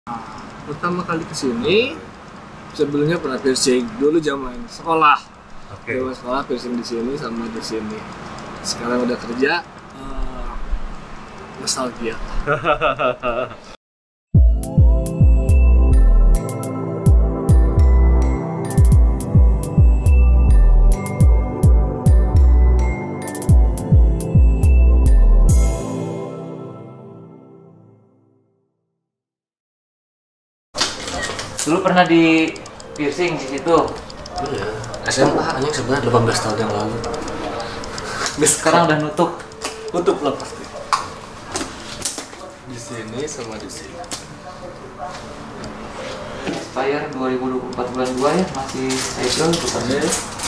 Pertama kali kesini, sebelumnya pernah piercing dulu zaman sekolah. Zaman sekolah piercing di sini sama di sini. Sekarang udah kerja, nostalgia. Dulu pernah di piercing di situ. Iya, SMA hanya sebenarnya 18 tahun yang lalu. Sekarang udah nutup. Tutup lah pasti. Di sini sama di sini. Expire 2024 bulan 2 ya, masih segel bukannya.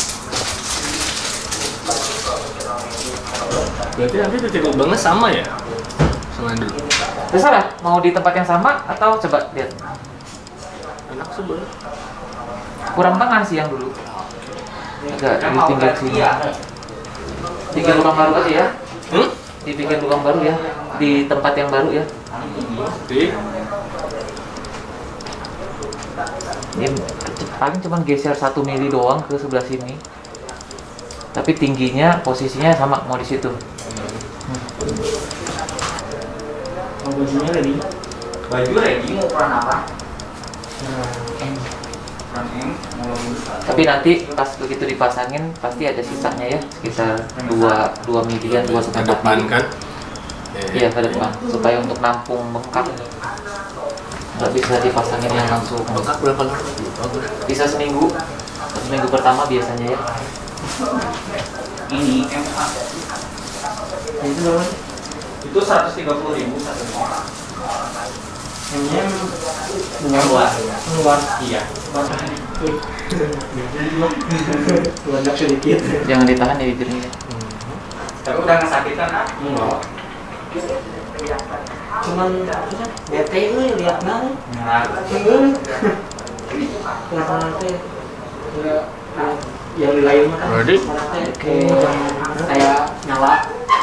Berarti nanti titik lubangnya sama ya? Sama yang dulu. Terserah, mau di tempat yang sama atau coba lihat. Enak sebenarnya. Kurang tengah sih yang dulu. Agak di pinggir sini. Bikin lubang baru aja ya. Dibikin lubang baru ya di tempat yang baru ya. Ini paling cuma geser 1 mili doang ke sebelah sini. Tapi tingginya posisinya sama mau di situ. Bajunya ready. Baju ready mau peran apa? Tapi nanti pas begitu dipasangin pasti ada sisanya ya, sekitar 2 milian, 2 Ke depan kan? Iya, ke depan supaya untuk nampung bengkak nggak bisa dipasangin yang langsung. Bengkak berapa lama? Bisa seminggu pertama biasanya ya. Ini MA. Itu berapa? Itu 130.000 satu orang. Ini luar. Iya. Banyak sedikit. Jangan ditahan ya bibirnya. Tapi udah nggak sakit kan? Enggak. Cuman bete euy liatna. Nah, kenapa nanti yang lain mah kan Ready? kayak nyala.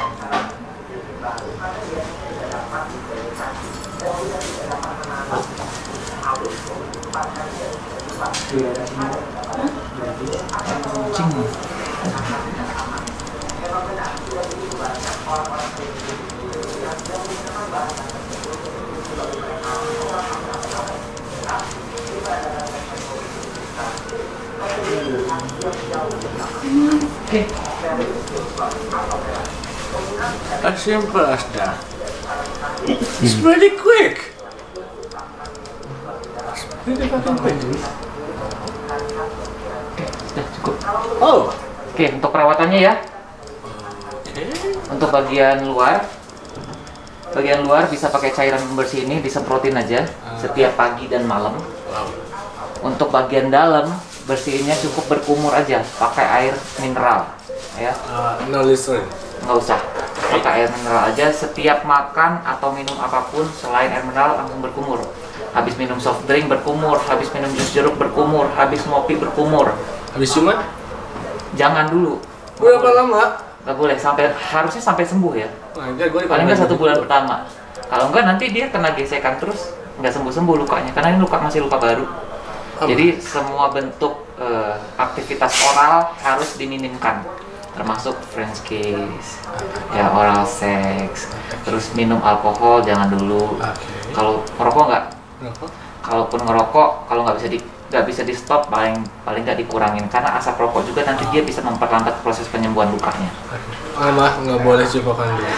As simple as that. It's pretty quick. It's pretty fucking quick. Sudah cukup. Oh. Oke, untuk perawatannya ya. Oke. Untuk bagian luar bisa pakai cairan pembersih ini, disemprotin aja setiap pagi dan malam. Wow. Untuk bagian dalam bersihinnya cukup berkumur aja, pakai air mineral ya. No listening. Nggak usah, pakai air mineral aja. Setiap makan atau minum apapun selain air mineral langsung berkumur. Habis minum soft drink berkumur, habis minum jus jeruk berkumur, habis ngopi berkumur. Habis ciuman? Jangan dulu. Berapa lama? Nggak boleh, harusnya sampai sembuh ya. Paling nggak 1 bulan pertama. Kalau enggak nanti dia kena gesekan terus, nggak sembuh-sembuh lukanya, karena ini masih luka baru. Jadi semua bentuk aktivitas oral harus diminimkan, termasuk French kiss, ya oral sex, terus minum alkohol jangan dulu. Kalau ngerokok nggak? Kalaupun ngerokok, kalau nggak bisa di stop, paling nggak dikurangin, karena asap rokok juga nanti dia bisa memperlambat proses penyembuhan lukanya. Mah nggak boleh cipokan dulu.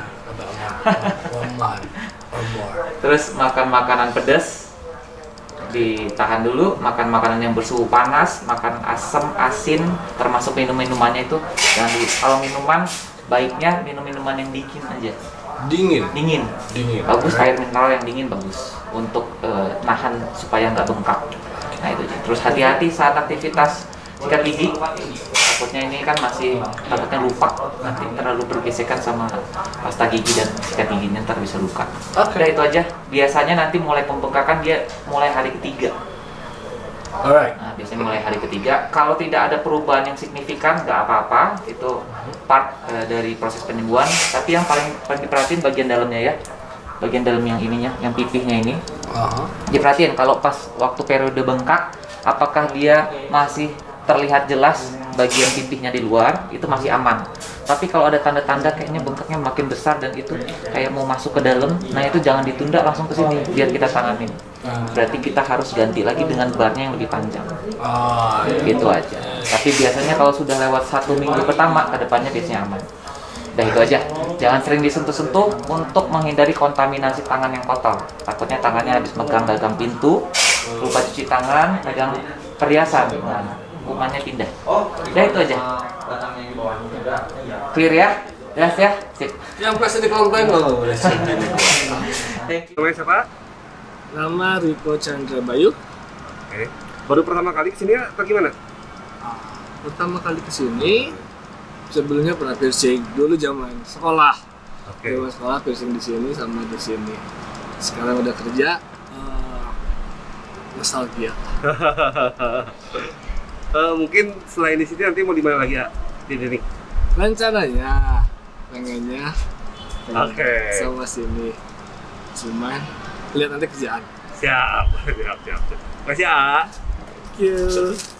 Aman. Terus makan makanan pedas ditahan dulu, makan makanan yang bersuhu panas, makan asam, asin, termasuk minum-minumannya itu jangan dulu. Kalau minuman baiknya minum minuman yang dingin aja. Dingin. Bagus, air mineral yang dingin bagus untuk nahan supaya nggak bengkak. Nah itu. Terus hati-hati saat aktivitas sikat gigi. Takutnya ini kan masih takutnya lupa, nanti terlalu bergesekan sama pasta gigi dan sikat giginya ntar bisa luka. Udah itu aja. Biasanya nanti mulai pembengkakan dia mulai hari ketiga. Alright. Nah, biasanya mulai hari ketiga. Kalau tidak ada perubahan yang signifikan, nggak apa-apa. Itu part dari proses penyembuhan. Tapi yang paling diperhatiin bagian dalamnya ya. bagian dalam yang ininya, yang pipihnya ini. Diperhatiin kalau pas waktu periode bengkak, apakah dia masih terlihat jelas bagian pipihnya di luar, itu masih aman. Tapi kalau ada tanda-tanda kayaknya bengkaknya makin besar dan itu kayak mau masuk ke dalam, nah itu jangan ditunda, langsung ke sini biar kita tanganin. Berarti kita harus ganti lagi dengan barnya yang lebih panjang. Gitu aja. Tapi biasanya kalau sudah lewat 1 minggu pertama, ke depannya biasanya aman. Udah itu aja. Jangan sering disentuh-sentuh untuk menghindari kontaminasi tangan yang kotor. Takutnya tangannya habis megang gagang pintu, lupa cuci tangan, megang perhiasan. Nah, kumannya pindah. Udah itu aja. Clear ya? Jelas ya? Sip. Yang pasti di komplain kalau boleh. Thank you. Namanya siapa? Nama Riko Chandra Bayu. Oke. Baru pertama kali kesini atau gimana? Pertama kali kesini, sebelumnya pernah piercing dulu zaman sekolah. Zaman sekolah piercing di sini sama di sini. Sekarang udah kerja, nostalgia. Mungkin selain di sini nanti mau di mana lagi ya? Di sini. Rencananya pengennya sama sini. Cuman lihat nanti kerjaan. Siap. Makasih ya. Thank you.